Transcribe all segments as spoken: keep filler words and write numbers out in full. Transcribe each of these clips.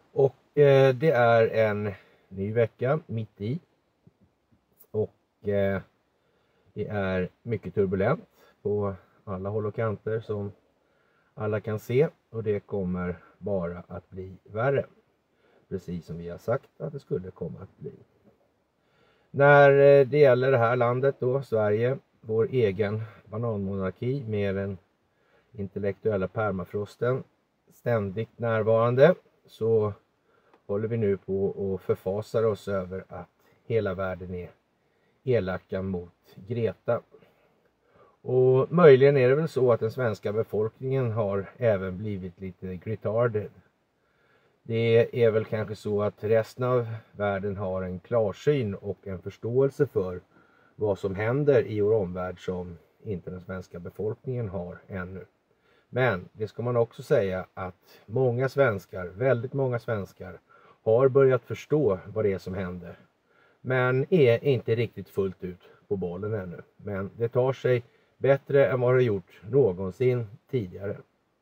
Och eh, det är en ny vecka mitt i. Och eh, det är mycket turbulent på alla håll och kanter som alla kan se. Och det kommer bara att bli värre. Precis som vi har sagt att det skulle komma att bli. När det gäller det här landet då, Sverige, vår egen bananmonarki med den intellektuella permafrosten ständigt närvarande, så håller vi nu på och förfasar oss över att hela världen är elaka mot Greta. Och möjligen är det väl så att den svenska befolkningen har även blivit lite retarded. Det är väl kanske så att resten av världen har en klarsyn och en förståelse för vad som händer i vår omvärld som inte den svenska befolkningen har ännu. Men det ska man också säga att många svenskar, väldigt många svenskar, har börjat förstå vad det är som händer. Men är inte riktigt fullt ut på bollen ännu. Men det tar sig bättre än vad det gjort någonsin tidigare.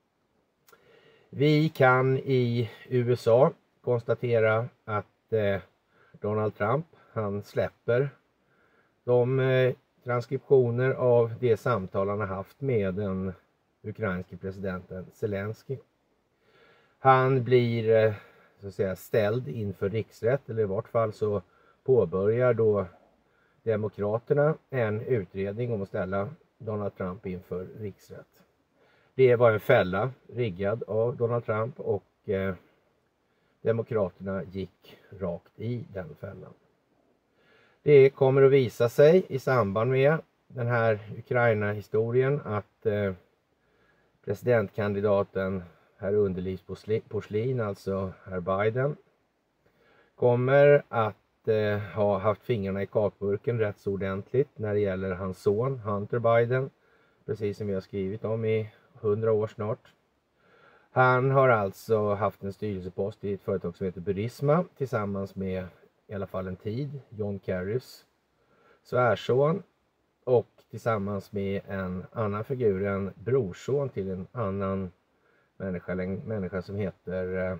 Vi kan i U S A konstatera att eh, Donald Trump, han släpper de eh, transkriptioner av det samtal han har haft med den ukrainske presidenten Zelensky. Han blir eh, så att säga ställd inför riksrätt, eller i vart fall så påbörjar då Demokraterna en utredning om att ställa Donald Trump inför riksrätt. Det var en fälla riggad av Donald Trump och eh, Demokraterna gick rakt i den fällan. Det kommer att visa sig i samband med den här Ukraina-historien att eh, presidentkandidaten herr Underlivsporslin, alltså herr Biden, kommer att eh, ha haft fingrarna i kakburken rätt så ordentligt när det gäller hans son Hunter Biden, precis som vi har skrivit om i hundra år snart. Han har alltså haft en styrelsepost i ett företag som heter Burisma tillsammans med i alla fall en tid John Kerrys svärson och tillsammans med en annan figur, en brorson till en annan människa, en människa som heter,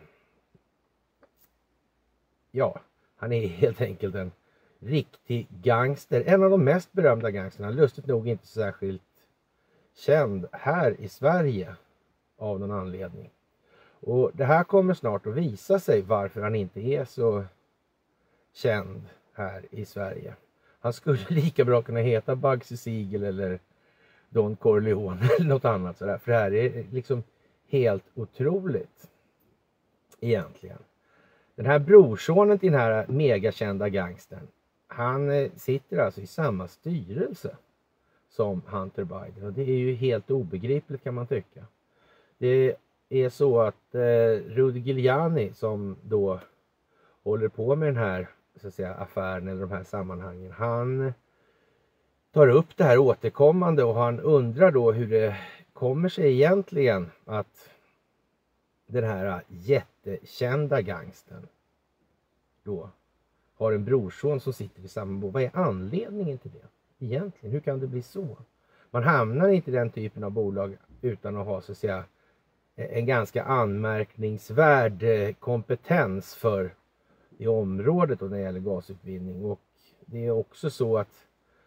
ja, han är helt enkelt en riktig gangster, en av de mest berömda gangsterna, lustigt nog inte särskilt känd här i Sverige av någon anledning. Och det här kommer snart att visa sig varför han inte är så känd här i Sverige. Han skulle lika bra kunna heta Bugsy Siegel eller Don Corleone eller något annat sådär. För det här är liksom helt otroligt egentligen. Den här brorsonen till den här megakända gangstern, han sitter alltså i samma styrelse som Hunter Biden. Och det är ju helt obegripligt kan man tycka. Det är så att eh, Rudy Giuliani som då håller på med den här så att säga, affären eller de här sammanhangen, han tar upp det här återkommande och han undrar då hur det kommer sig egentligen att den här jättekända gangstern då har en brorson som sitter i samma bo. Vad är anledningen till det egentligen? Hur kan det bli så? Man hamnar inte i den typen av bolag utan att ha så att säga en ganska anmärkningsvärd kompetens för i området och när det gäller gasutvinning. Och det är också så att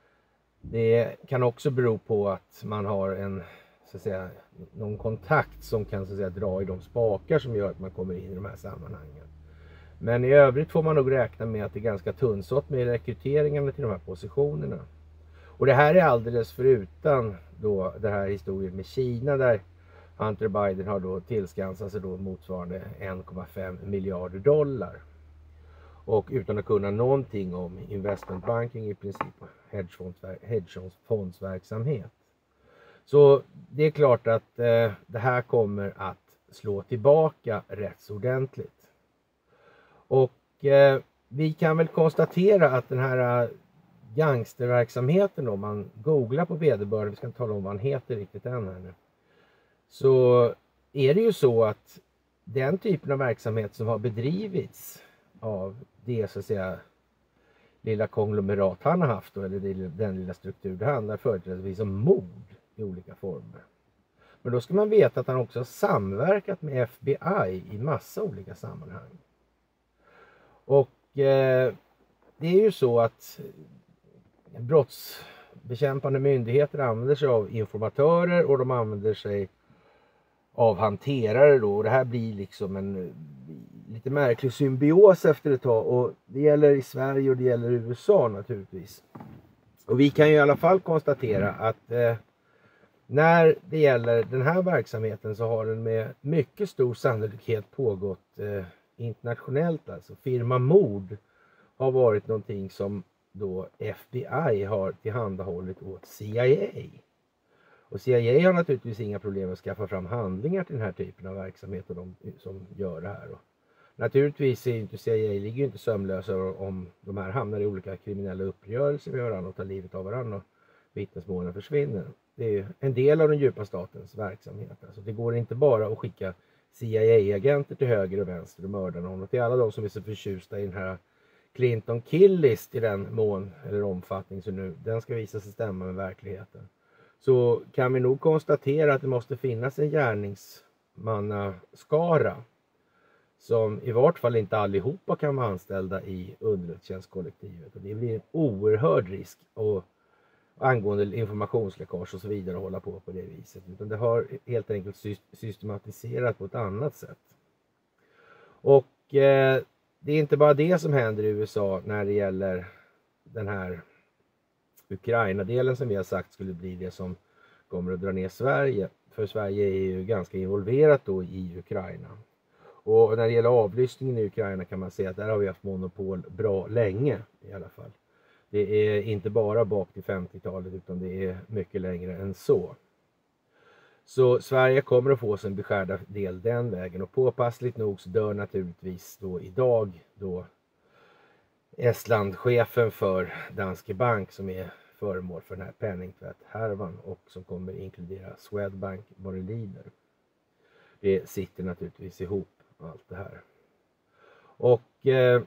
det kan också bero på att man har en så att säga någon kontakt som kan så att säga dra i de spakar som gör att man kommer in i de här sammanhangen. Men i övrigt får man nog räkna med att det är ganska tunnsått med rekryteringarna till de här positionerna. Och det här är alldeles förutan då det här historien med Kina där Hunter Biden har då tillskansat sig då motsvarande en komma fem miljarder dollar. Och utan att kunna någonting om investment banking i princip hedgefondsverksamhet. Så det är klart att eh, det här kommer att slå tillbaka rätt så ordentligt. Och eh, vi kan väl konstatera att den här gangsterverksamheten, om man googlar på vederbörande, vi ska inte tala om vad han heter riktigt än här nu, så är det ju så att den typen av verksamhet som har bedrivits av det så att säga lilla konglomerat han har haft då, eller den lilla struktur, det handlar företrädesvis om mord i olika former. Men då ska man veta att han också har samverkat med F B I i massa olika sammanhang. Och eh, det är ju så att brottsbekämpande myndigheter använder sig av informatörer och de använder sig av hanterare då. Och det här blir liksom en lite märklig symbios efter ett tag. Och det gäller i Sverige och det gäller i U S A naturligtvis. Och vi kan ju i alla fall konstatera att eh, när det gäller den här verksamheten så har den med mycket stor sannolikhet pågått eh, internationellt. Alltså firma mord har varit någonting som då F B I har tillhandahållit åt C I A. Och C I A har naturligtvis inga problem att skaffa fram handlingar till den här typen av verksamhet och de som gör det här. Och naturligtvis är inte C I A ligger ju inte sömlösa om de här hamnar i olika kriminella uppgörelser med varandra och tar livet av varandra och vittnesmålen försvinner. Det är ju en del av den djupa statens verksamhet. Alltså det går inte bara att skicka C I A-agenter till höger och vänster och mörda någon. Och till alla de som är så förtjusta i den här Clinton Kill-list i den mån eller omfattning så nu den ska visa sig stämma med verkligheten. Så kan vi nog konstatera att det måste finnas en gärningsmannaskara som i vart fall inte allihopa kan vara anställda i underrättelsetjänstkollektivet. Och det blir en oerhörd risk och angående informationsläckage och så vidare att hålla på på det viset. Utan det har helt enkelt systematiserat på ett annat sätt. Och eh, det är inte bara det som händer i U S A när det gäller den här Ukraina-delen som vi har sagt skulle bli det som kommer att dra ner Sverige. För Sverige är ju ganska involverat då i Ukraina. Och när det gäller avlyssningen i Ukraina kan man säga att där har vi haft monopol bra länge i alla fall. Det är inte bara bak till femtiotalet utan det är mycket längre än så. Så Sverige kommer att få sin beskärda del den vägen. Och påpassligt nog så dör naturligtvis då idag då Estland-chefen för Danske Bank som är föremål för den här penningtvätt-härvan och som kommer inkludera Swedbank vad det lider. Det sitter naturligtvis ihop allt det här. Och eh,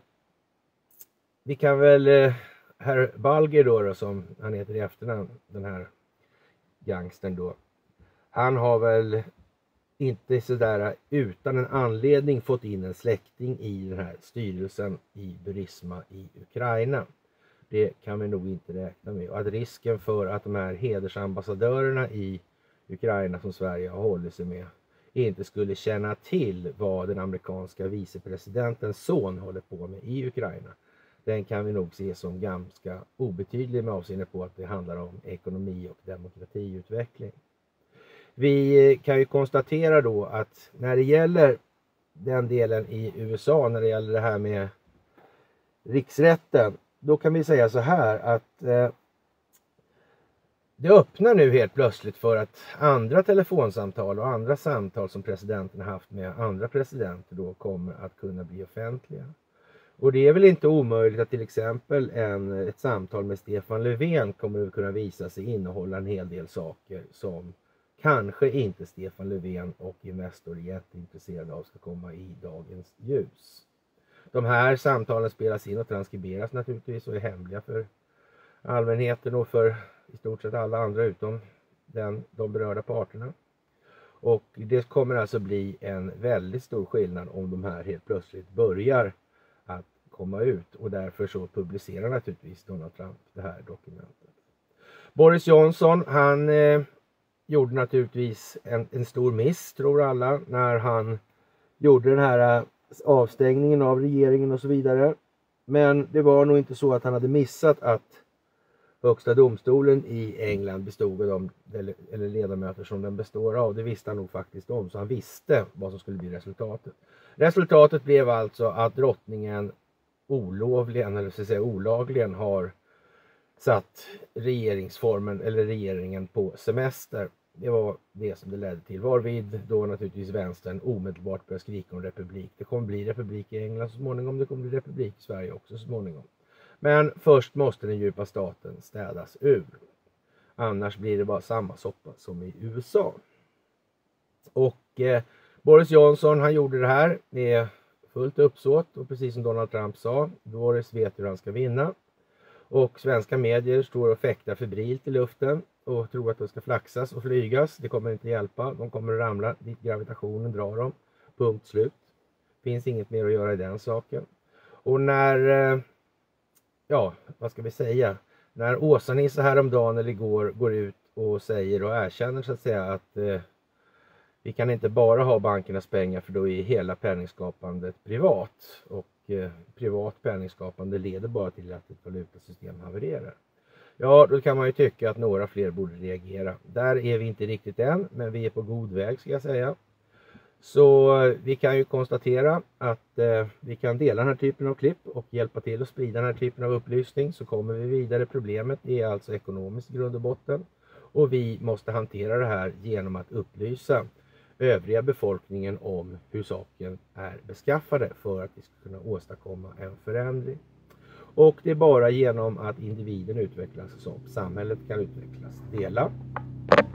vi kan väl, eh, herr Balger då, då som han heter i efternamn, den här gangstern då. Han har väl inte sådär utan en anledning fått in en släkting i den här styrelsen i Burisma i Ukraina. Det kan vi nog inte räkna med. Och att risken för att de här hedersambassadörerna i Ukraina som Sverige har hållit sig med inte skulle känna till vad den amerikanska vicepresidentens son håller på med i Ukraina. Den kan vi nog se som ganska obetydlig med avseende på att det handlar om ekonomi och demokratiutveckling. Vi kan ju konstatera då att när det gäller den delen i U S A, när det gäller det här med riksrätten, då kan vi säga så här att eh, det öppnar nu helt plötsligt för att andra telefonsamtal och andra samtal som presidenten har haft med andra presidenter då kommer att kunna bli offentliga. Och det är väl inte omöjligt att till exempel en, ett samtal med Stefan Löfven kommer att kunna visa sig innehålla en hel del saker som kanske inte Stefan Löfven och Investor är jätteintresserade av ska komma i dagens ljus. De här samtalen spelas in och transkriberas naturligtvis och är hemliga för allmänheten och för i stort sett alla andra utom den, de berörda parterna. Och det kommer alltså bli en väldigt stor skillnad om de här helt plötsligt börjar att komma ut. Och därför så publicerar naturligtvis Donald Trump det här dokumentet. Boris Johnson, han eh, gjorde naturligtvis en, en stor miss tror alla när han gjorde den här eh, avstängningen av regeringen och så vidare. Men det var nog inte så att han hade missat att Högsta domstolen i England bestod av de eller ledamöter som den består av. Det visste han nog faktiskt om, så han visste vad som skulle bli resultatet. Resultatet blev alltså att drottningen olovligen, eller så att säga olagligen, har satt regeringsformen eller regeringen på semester. Det var det som det ledde till. Varvid då naturligtvis vänstern omedelbart började skrika om republik. Det kommer bli republik i England så småningom, det kommer bli republik i Sverige också så småningom. Men först måste den djupa staten städas ur. Annars blir det bara samma soppa som i U S A. Och eh, Boris Johnson, han gjorde det här med fullt uppsåt. Och precis som Donald Trump sa, Boris vet hur han ska vinna. Och svenska medier står och fäktar febrilt i luften och tror att de ska flaxas och flygas. Det kommer inte hjälpa. De kommer att ramla dit gravitationen drar dem. Punkt slut. Finns inget mer att göra i den saken. Och när, eh, ja vad ska vi säga, när Åsa-Nisse häromdagen eller igår går ut och säger och erkänner så att säga att eh, vi kan inte bara ha bankernas pengar för då är hela penningskapandet privat. Och eh, privat penningskapande leder bara till att ett valutasystem havererar. Ja, då kan man ju tycka att några fler borde reagera. Där är vi inte riktigt än, men vi är på god väg ska jag säga. Så vi kan ju konstatera att eh, vi kan dela den här typen av klipp och hjälpa till att sprida den här typen av upplysning, så kommer vi vidare. Problemet är alltså ekonomiskt grund och botten. Och vi måste hantera det här genom att upplysa övriga befolkningen om hur saken är beskaffade för att vi ska kunna åstadkomma en förändring. Och det är bara genom att individen utvecklas som samhället kan utvecklas. Dela!